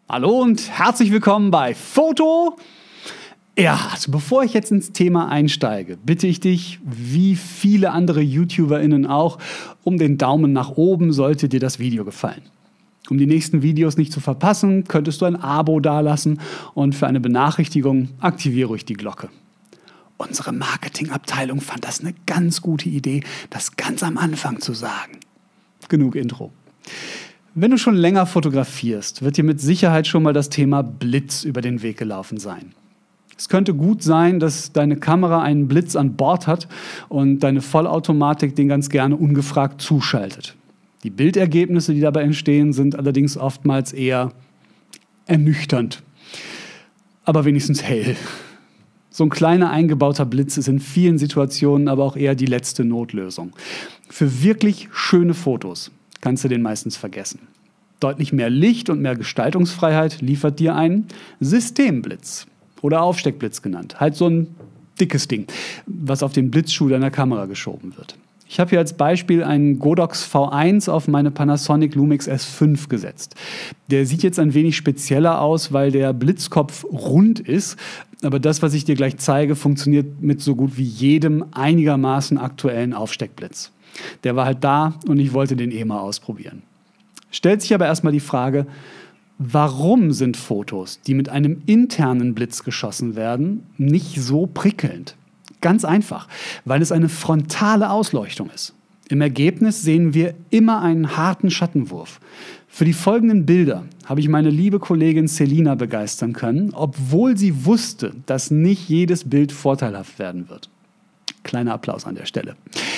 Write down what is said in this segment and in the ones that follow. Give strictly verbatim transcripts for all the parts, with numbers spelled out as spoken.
Hallo und herzlich willkommen bei Foto. Ja, also bevor ich jetzt ins Thema einsteige, bitte ich dich, wie viele andere YouTuberInnen auch, um den Daumen nach oben, sollte dir das Video gefallen. Um die nächsten Videos nicht zu verpassen, könntest du ein Abo dalassen und für eine Benachrichtigung aktiviere ruhig die Glocke. Unsere Marketingabteilung fand das eine ganz gute Idee, das ganz am Anfang zu sagen. Genug Intro. Wenn du schon länger fotografierst, wird dir mit Sicherheit schon mal das Thema Blitz über den Weg gelaufen sein. Es könnte gut sein, dass deine Kamera einen Blitz an Bord hat und deine Vollautomatik den ganz gerne ungefragt zuschaltet. Die Bildergebnisse, die dabei entstehen, sind allerdings oftmals eher ernüchternd, aber wenigstens hell. So ein kleiner eingebauter Blitz ist in vielen Situationen aber auch eher die letzte Notlösung. Für wirklich schöne Fotos kannst du den meistens vergessen. Deutlich mehr Licht und mehr Gestaltungsfreiheit liefert dir ein Systemblitz oder Aufsteckblitz genannt. Halt so ein dickes Ding, was auf den Blitzschuh deiner Kamera geschoben wird. Ich habe hier als Beispiel einen Godox V eins auf meine Panasonic Lumix S fünf gesetzt. Der sieht jetzt ein wenig spezieller aus, weil der Blitzkopf rund ist. Aber das, was ich dir gleich zeige, funktioniert mit so gut wie jedem einigermaßen aktuellen Aufsteckblitz. Der war halt da und ich wollte den eh mal ausprobieren. Stellt sich aber erstmal die Frage, warum sind Fotos, die mit einem internen Blitz geschossen werden, nicht so prickelnd? Ganz einfach, weil es eine frontale Ausleuchtung ist. Im Ergebnis sehen wir immer einen harten Schattenwurf. Für die folgenden Bilder habe ich meine liebe Kollegin Selina begeistern können, obwohl sie wusste, dass nicht jedes Bild vorteilhaft werden wird. Kleiner Applaus an der Stelle.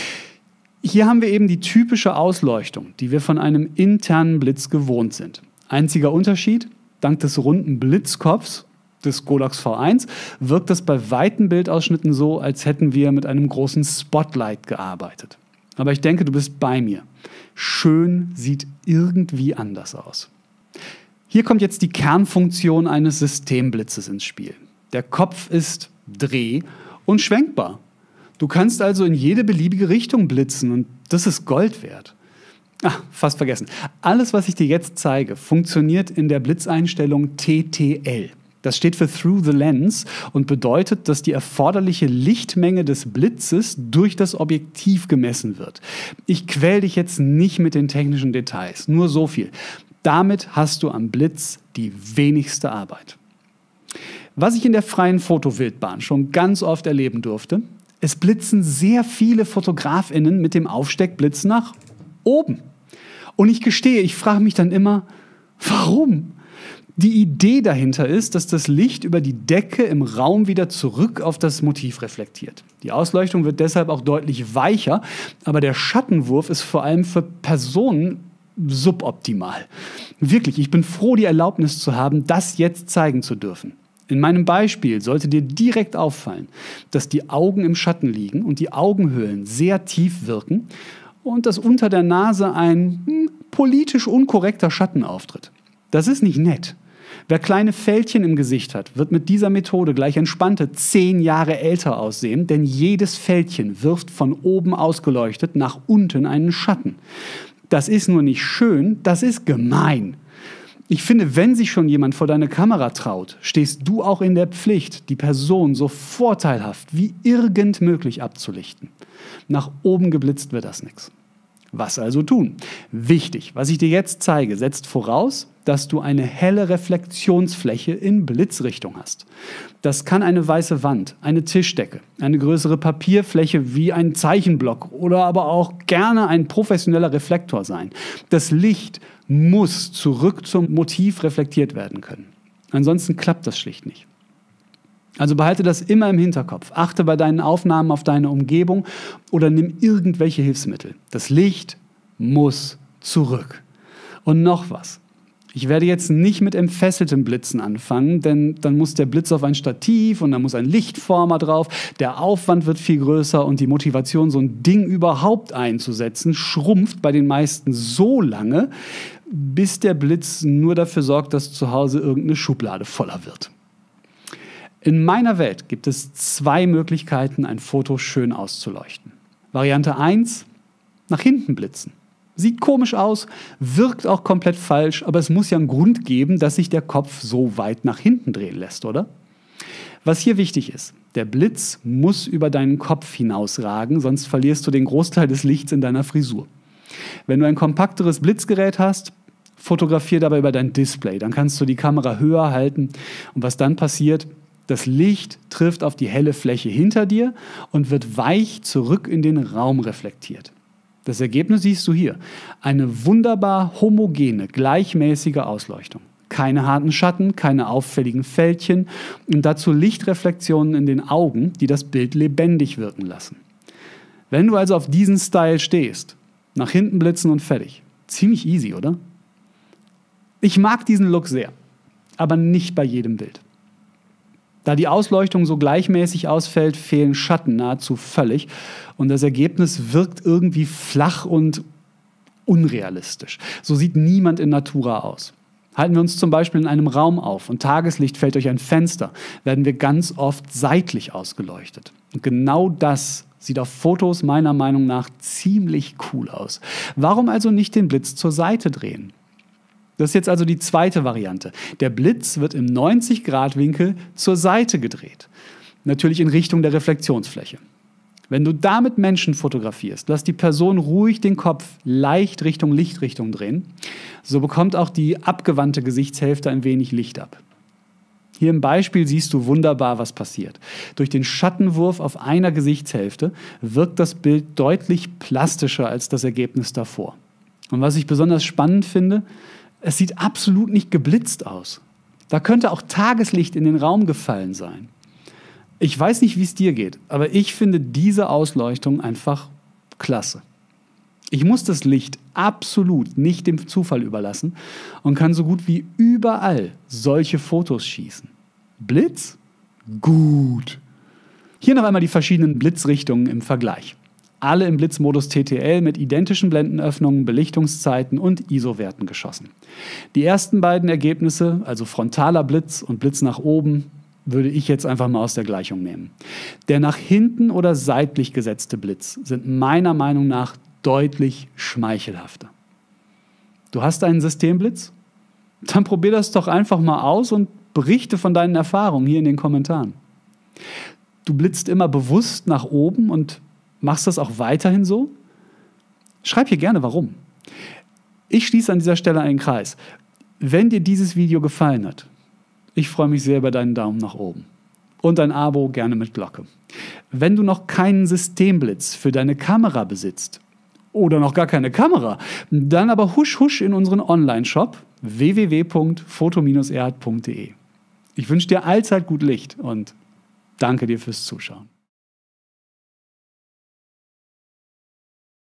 Hier haben wir eben die typische Ausleuchtung, die wir von einem internen Blitz gewohnt sind. Einziger Unterschied, dank des runden Blitzkopfs des Godox V eins wirkt es bei weiten Bildausschnitten so, als hätten wir mit einem großen Spotlight gearbeitet. Aber ich denke, du bist bei mir. Schön sieht irgendwie anders aus. Hier kommt jetzt die Kernfunktion eines Systemblitzes ins Spiel. Der Kopf ist dreh- und schwenkbar. Du kannst also in jede beliebige Richtung blitzen und das ist Gold wert. Ach, fast vergessen. Alles, was ich dir jetzt zeige, funktioniert in der Blitzeinstellung T T L. Das steht für Through the Lens und bedeutet, dass die erforderliche Lichtmenge des Blitzes durch das Objektiv gemessen wird. Ich quäl dich jetzt nicht mit den technischen Details, nur so viel. Damit hast du am Blitz die wenigste Arbeit. Was ich in der freien Fotowildbahn schon ganz oft erleben durfte, es blitzen sehr viele FotografInnen mit dem Aufsteckblitz nach oben. Und ich gestehe, ich frage mich dann immer, warum? Die Idee dahinter ist, dass das Licht über die Decke im Raum wieder zurück auf das Motiv reflektiert. Die Ausleuchtung wird deshalb auch deutlich weicher, aber der Schattenwurf ist vor allem für Personen suboptimal. Wirklich, ich bin froh, die Erlaubnis zu haben, das jetzt zeigen zu dürfen. In meinem Beispiel sollte dir direkt auffallen, dass die Augen im Schatten liegen und die Augenhöhlen sehr tief wirken und dass unter der Nase ein hm, politisch unkorrekter Schatten auftritt. Das ist nicht nett. Wer kleine Fältchen im Gesicht hat, wird mit dieser Methode gleich entspannte zehn Jahre älter aussehen, denn jedes Fältchen wirft von oben ausgeleuchtet nach unten einen Schatten. Das ist nur nicht schön, das ist gemein. Ich finde, wenn sich schon jemand vor deine Kamera traut, stehst du auch in der Pflicht, die Person so vorteilhaft wie irgend möglich abzulichten. Nach oben geblitzt wird das nichts. Was also tun? Wichtig, was ich dir jetzt zeige, setzt voraus, dass du eine helle Reflexionsfläche in Blitzrichtung hast. Das kann eine weiße Wand, eine Tischdecke, eine größere Papierfläche wie ein Zeichenblock oder aber auch gerne ein professioneller Reflektor sein. Das Licht muss zurück zum Motiv reflektiert werden können. Ansonsten klappt das schlicht nicht. Also behalte das immer im Hinterkopf. Achte bei deinen Aufnahmen auf deine Umgebung oder nimm irgendwelche Hilfsmittel. Das Licht muss zurück. Und noch was. Ich werde jetzt nicht mit entfesseltem Blitzen anfangen, denn dann muss der Blitz auf ein Stativ und dann muss ein Lichtformer drauf. Der Aufwand wird viel größer und die Motivation, so ein Ding überhaupt einzusetzen, schrumpft bei den meisten so lange, bis der Blitz nur dafür sorgt, dass zu Hause irgendeine Schublade voller wird. In meiner Welt gibt es zwei Möglichkeiten, ein Foto schön auszuleuchten. Variante eins, nach hinten blitzen. Sieht komisch aus, wirkt auch komplett falsch, aber es muss ja einen Grund geben, dass sich der Kopf so weit nach hinten drehen lässt, oder? Was hier wichtig ist, der Blitz muss über deinen Kopf hinausragen, sonst verlierst du den Großteil des Lichts in deiner Frisur. Wenn du ein kompakteres Blitzgerät hast, fotografier dabei über dein Display. Dann kannst du die Kamera höher halten. Und was dann passiert, das Licht trifft auf die helle Fläche hinter dir und wird weich zurück in den Raum reflektiert. Das Ergebnis siehst du hier. Eine wunderbar homogene, gleichmäßige Ausleuchtung. Keine harten Schatten, keine auffälligen Fältchen und dazu Lichtreflexionen in den Augen, die das Bild lebendig wirken lassen. Wenn du also auf diesen Style stehst, nach hinten blitzen und fertig. Ziemlich easy, oder? Ich mag diesen Look sehr, aber nicht bei jedem Bild. Da die Ausleuchtung so gleichmäßig ausfällt, fehlen Schatten nahezu völlig und das Ergebnis wirkt irgendwie flach und unrealistisch. So sieht niemand in Natura aus. Halten wir uns zum Beispiel in einem Raum auf und Tageslicht fällt durch ein Fenster, werden wir ganz oft seitlich ausgeleuchtet. Und genau das sieht auf Fotos meiner Meinung nach ziemlich cool aus. Warum also nicht den Blitz zur Seite drehen? Das ist jetzt also die zweite Variante. Der Blitz wird im neunzig Grad Winkel zur Seite gedreht. Natürlich in Richtung der Reflexionsfläche. Wenn du damit Menschen fotografierst, lass die Person ruhig den Kopf leicht Richtung Lichtrichtung drehen. So bekommt auch die abgewandte Gesichtshälfte ein wenig Licht ab. Hier im Beispiel siehst du wunderbar, was passiert. Durch den Schattenwurf auf einer Gesichtshälfte wirkt das Bild deutlich plastischer als das Ergebnis davor. Und was ich besonders spannend finde, es sieht absolut nicht geblitzt aus. Da könnte auch Tageslicht in den Raum gefallen sein. Ich weiß nicht, wie es dir geht, aber ich finde diese Ausleuchtung einfach klasse. Ich muss das Licht absolut nicht dem Zufall überlassen und kann so gut wie überall solche Fotos schießen. Blitz? Gut. Hier noch einmal die verschiedenen Blitzrichtungen im Vergleich. Alle im Blitzmodus T T L mit identischen Blendenöffnungen, Belichtungszeiten und I S O-Werten geschossen. Die ersten beiden Ergebnisse, also frontaler Blitz und Blitz nach oben, würde ich jetzt einfach mal aus der Gleichung nehmen. Der nach hinten oder seitlich gesetzte Blitz sind meiner Meinung nach deutlich schmeichelhafter. Du hast einen Systemblitz? Dann probier das doch einfach mal aus und berichte von deinen Erfahrungen hier in den Kommentaren. Du blitzt immer bewusst nach oben und machst das auch weiterhin so? Schreib hier gerne warum. Ich schließe an dieser Stelle einen Kreis. Wenn dir dieses Video gefallen hat, ich freue mich sehr über deinen Daumen nach oben. Und ein Abo gerne mit Glocke. Wenn du noch keinen Systemblitz für deine Kamera besitzt oder noch gar keine Kamera, dann aber husch husch in unseren Online-Shop w w w punkt foto Bindestrich erhard punkt de. Ich wünsche dir allzeit gut Licht und danke dir fürs Zuschauen.